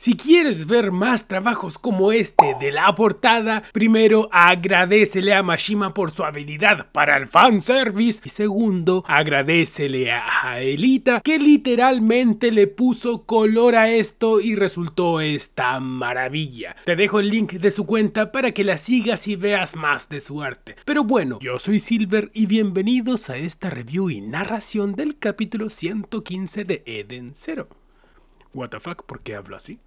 Si quieres ver más trabajos como este de la portada, primero agradécele a Mashima por su habilidad para el fanservice y segundo, agradécele a Elita que literalmente le puso color a esto y resultó esta maravilla. Te dejo el link de su cuenta para que la sigas y veas más de su arte. Pero bueno, yo soy Silver y bienvenidos a esta review y narración del capítulo 115 de Eden Zero. What the fuck, ¿por qué hablo así?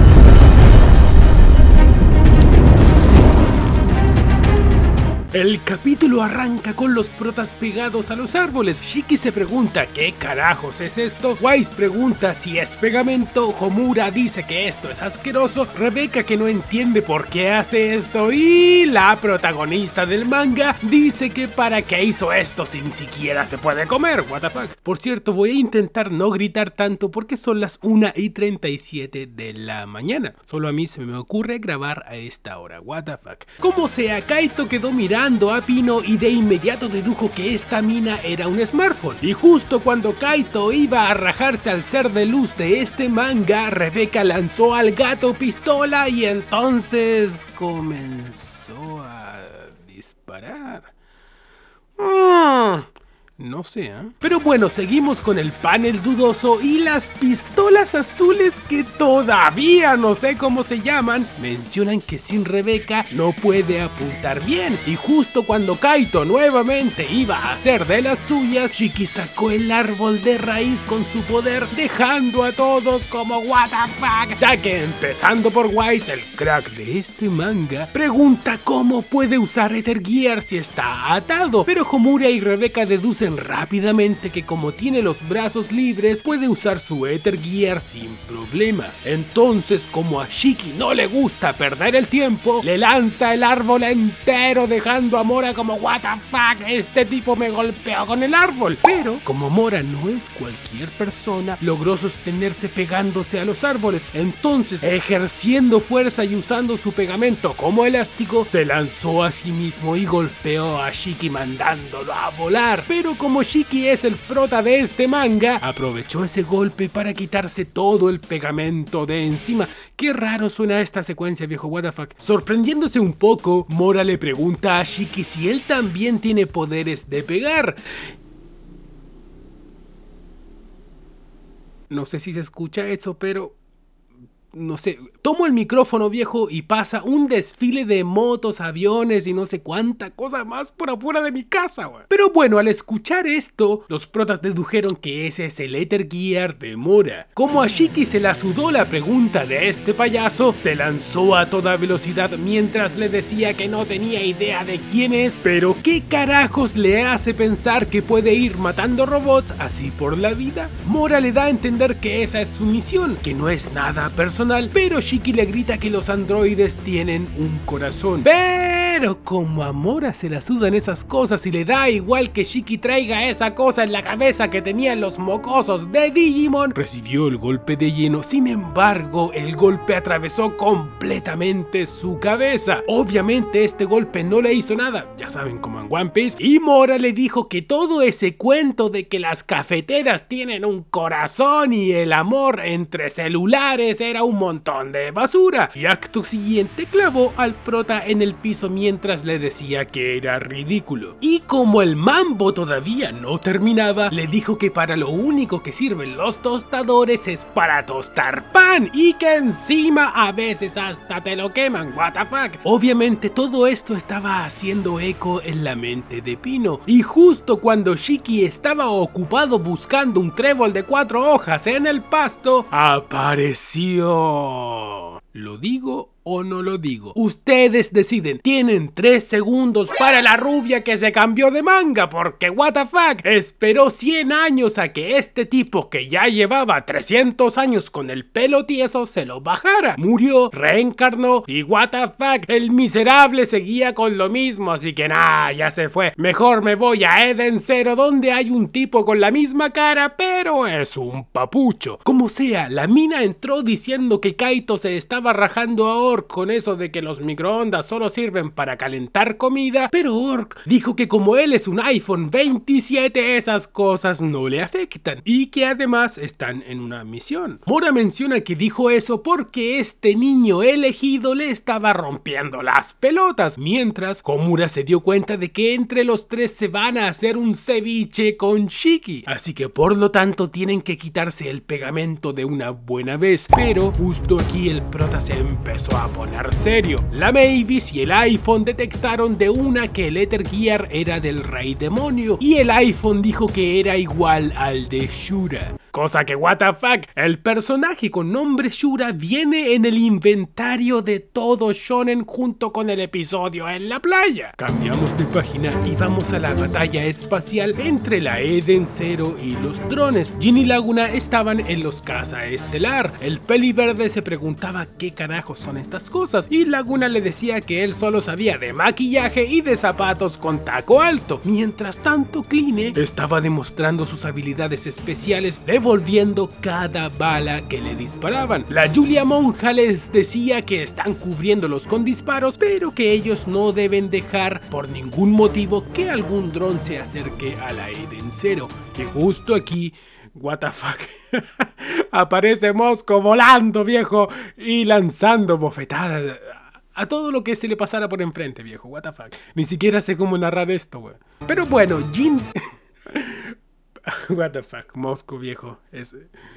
El capítulo arranca con los protas pegados a los árboles. Shiki se pregunta ¿qué carajos es esto? Wise pregunta si es pegamento, Homura dice que esto es asqueroso, Rebeca que no entiende por qué hace esto y la protagonista del manga dice que para qué hizo esto si ni siquiera se puede comer. What the fuck. Por cierto, voy a intentar no gritar tanto porque son las 1:37 de la mañana. Solo a mí se me ocurre grabar a esta hora. What the fuck. Como sea, Kaito quedó mirando a Pino y de inmediato dedujo que esta mina era un smartphone. Y justo cuando Kaito iba a rajarse al ser de luz de este manga, Rebeca lanzó al gato pistola y entonces comenzó a disparar. No sé, ¿eh? Pero bueno, seguimos con el panel dudoso y las pistolas azules que todavía no sé cómo se llaman. Mencionan que sin Rebeca no puede apuntar bien. Y justo cuando Kaito nuevamente iba a hacer de las suyas, Shiki sacó el árbol de raíz con su poder, dejando a todos como what the fuck. Ya que empezando por Wise, el crack de este manga, pregunta cómo puede usar Ether Gear si está atado. Pero Homura y Rebeca deducen rápidamente que como tiene los brazos libres puede usar su Ether Gear sin problemas. Entonces, como a Shiki no le gusta perder el tiempo, le lanza el árbol entero dejando a Mora como what the fuck, este tipo me golpeó con el árbol. Pero como Mora no es cualquier persona, logró sostenerse pegándose a los árboles. Entonces, ejerciendo fuerza y usando su pegamento como elástico, se lanzó a sí mismo y golpeó a Shiki mandándolo a volar. Pero como Shiki es el prota de este manga, aprovechó ese golpe para quitarse todo el pegamento de encima. Qué raro suena esta secuencia, viejo, what the fuck. Sorprendiéndose un poco, Mora le pregunta a Shiki si él también tiene poderes de pegar. No sé si se escucha eso, pero... no sé, tomo el micrófono, viejo, y pasa un desfile de motos, aviones y no sé cuánta cosa más por afuera de mi casa, güey. Pero bueno, al escuchar esto, los protas dedujeron que ese es el Ether Gear de Mora. Como a Shiki se la sudó la pregunta de este payaso, se lanzó a toda velocidad mientras le decía que no tenía idea de quién es, pero ¿qué carajos le hace pensar que puede ir matando robots así por la vida? Mora le da a entender que esa es su misión, que no es nada personal, pero Shiki le grita que los androides tienen un corazón. Pero como a Mora se la sudan esas cosas y le da igual que Shiki traiga esa cosa en la cabeza que tenían los mocosos de Digimon, recibió el golpe de lleno. Sin embargo, el golpe atravesó completamente su cabeza. Obviamente este golpe no le hizo nada, ya saben, como en One Piece, y Mora le dijo que todo ese cuento de que las cafeteras tienen un corazón y el amor entre celulares era un montón de basura, y acto siguiente clavó al prota en el piso mientras le decía que era ridículo. Y como el mambo todavía no terminaba, le dijo que para lo único que sirven los tostadores es para tostar pan y que encima a veces hasta te lo queman. What the fuck. Obviamente todo esto estaba haciendo eco en la mente de Pino, y justo cuando Shiki estaba ocupado buscando un trébol de 4 hojas en el pasto, apareció. ¿Lo digo o no lo digo? Ustedes deciden. Tienen 3 segundos para la rubia que se cambió de manga, porque what the fuck, esperó 100 años a que este tipo que ya llevaba 300 años con el pelo tieso se lo bajara. Murió, reencarnó y what the fuck, el miserable seguía con lo mismo, así que nah, ya se fue. Mejor me voy a Eden Zero, donde hay un tipo con la misma cara, pero es un papucho. Como sea, la mina entró diciendo que Kaito se estaba estaba rajando a Orc con eso de que los microondas solo sirven para calentar comida, pero Orc dijo que como él es un iPhone 27, esas cosas no le afectan y que además están en una misión. Mora menciona que dijo eso porque este niño elegido le estaba rompiendo las pelotas, mientras Homura se dio cuenta de que entre los tres se van a hacer un ceviche con Shiki, así que por lo tanto tienen que quitarse el pegamento de una buena vez. Pero justo aquí el prota se empezó a poner serio. La Mavis y el iPhone detectaron de una que el Ether Gear era del Rey Demonio y el iPhone dijo que era igual al de Shura. Cosa que what the fuck, el personaje con nombre Shura viene en el inventario de todo shonen junto con el episodio en la playa. Cambiamos de página y vamos a la batalla espacial entre la Eden Zero y los drones. Jin y Laguna estaban en los caza estelar. El peliverde se preguntaba qué carajos son estas cosas y Laguna le decía que él solo sabía de maquillaje y de zapatos con taco alto. Mientras tanto, Kline estaba demostrando sus habilidades especiales devolviendo cada bala que le disparaban. La Julia Monja les decía que están cubriéndolos con disparos, pero que ellos no deben dejar por ningún motivo que algún dron se acerque a la Eden Zero. Y justo aquí, what the fuck, aparece Mosco volando, viejo, y lanzando bofetadas a todo lo que se le pasara por enfrente, viejo, what the fuck. Ni siquiera sé cómo narrar esto, güey. Pero bueno, Jin... what the fuck, Mosco, viejo, es...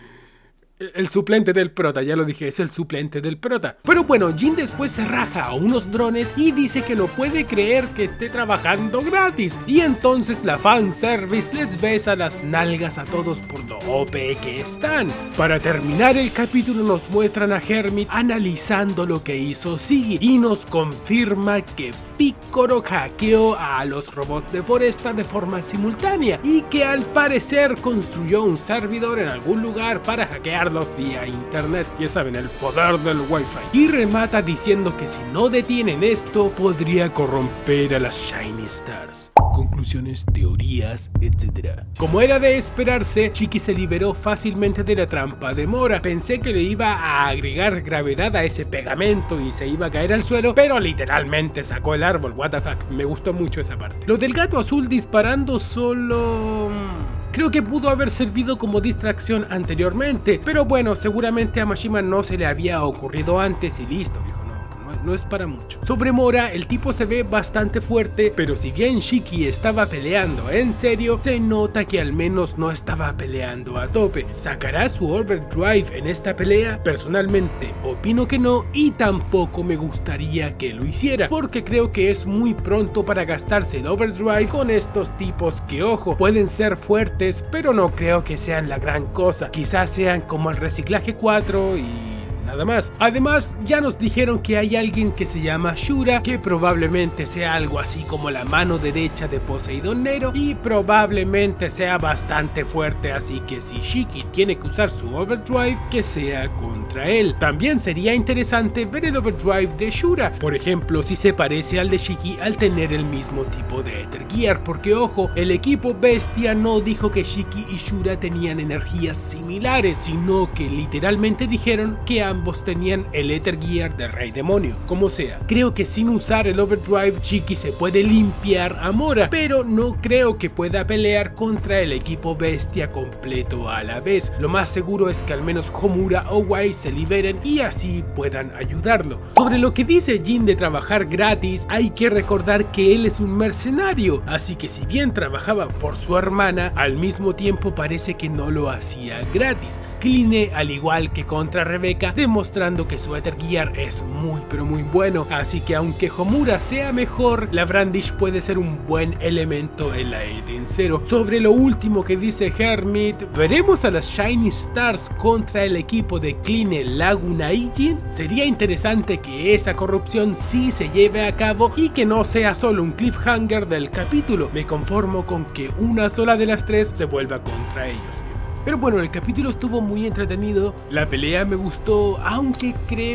el suplente del prota, ya lo dije, es el suplente del prota. Pero bueno, Jin después se raja a unos drones y dice que no puede creer que esté trabajando gratis. Y entonces la fanservice les besa las nalgas a todos por lo OP que están. Para terminar el capítulo nos muestran a Hermit analizando lo que hizo Siggy y nos confirma que Picoro hackeó a los robots de Foresta de forma simultánea y que al parecer construyó un servidor en algún lugar para hackearlos vía internet. Ya saben, el poder del wifi. Y remata diciendo que si no detienen esto podría corromper a las Shiny Stars. Conclusiones, teorías, etc. Como era de esperarse, Shiki se liberó fácilmente de la trampa de Mora. Pensé que le iba a agregar gravedad a ese pegamento y se iba a caer al suelo, pero literalmente sacó el árbol, what the fuck. Me gustó mucho esa parte. Lo del gato azul disparando solo... creo que pudo haber servido como distracción anteriormente, pero bueno, seguramente a Mashima no se le había ocurrido antes y listo, viejo. No es para mucho. Sobre Mora, el tipo se ve bastante fuerte, pero si bien Shiki estaba peleando en serio, se nota que al menos no estaba peleando a tope. ¿Sacará su overdrive en esta pelea? Personalmente opino que no y tampoco me gustaría que lo hiciera, porque creo que es muy pronto para gastarse el overdrive con estos tipos que, ojo, pueden ser fuertes, pero no creo que sean la gran cosa. Quizás sean como el reciclaje 4 y... nada más. Además, ya nos dijeron que hay alguien que se llama Shura, que probablemente sea algo así como la mano derecha de Poseidon Nero y probablemente sea bastante fuerte, así que si Shiki tiene que usar su overdrive, que sea contra él. También sería interesante ver el overdrive de Shura, por ejemplo, si se parece al de Shiki al tener el mismo tipo de Ether Gear, porque ojo, el equipo bestia no dijo que Shiki y Shura tenían energías similares, sino que literalmente dijeron que ambos tenían el Ether Gear del Rey Demonio. Como sea, creo que sin usar el overdrive Shiki se puede limpiar a Mora, pero no creo que pueda pelear contra el equipo bestia completo a la vez. Lo más seguro es que al menos Homura o Wai se liberen y así puedan ayudarlo. Sobre lo que dice Jin de trabajar gratis, hay que recordar que él es un mercenario, así que si bien trabajaba por su hermana, al mismo tiempo parece que no lo hacía gratis. Kline, al igual que contra Rebeca, demostrando que su Ether Gear es muy pero muy bueno, así que aunque Homura sea mejor, la Brandish puede ser un buen elemento en la Eden Zero. Sobre lo último que dice Hermit, ¿veremos a las Shiny Stars contra el equipo de Kline, Laguna y Jin? Sería interesante que esa corrupción sí se lleve a cabo y que no sea solo un cliffhanger del capítulo. Me conformo con que una sola de las tres se vuelva contra ellos. Pero bueno, el capítulo estuvo muy entretenido, la pelea me gustó, aunque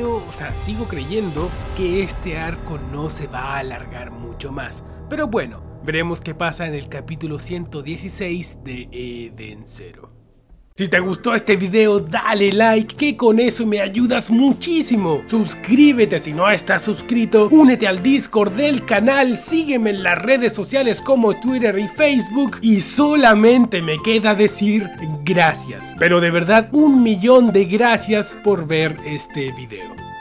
sigo creyendo que este arco no se va a alargar mucho más. Pero bueno, veremos qué pasa en el capítulo 116 de Eden Zero. Si te gustó este video, dale like, que con eso me ayudas muchísimo. Suscríbete si no estás suscrito, únete al Discord del canal, sígueme en las redes sociales como Twitter y Facebook, y solamente me queda decir gracias. Pero de verdad, 1.000.000 de gracias por ver este video.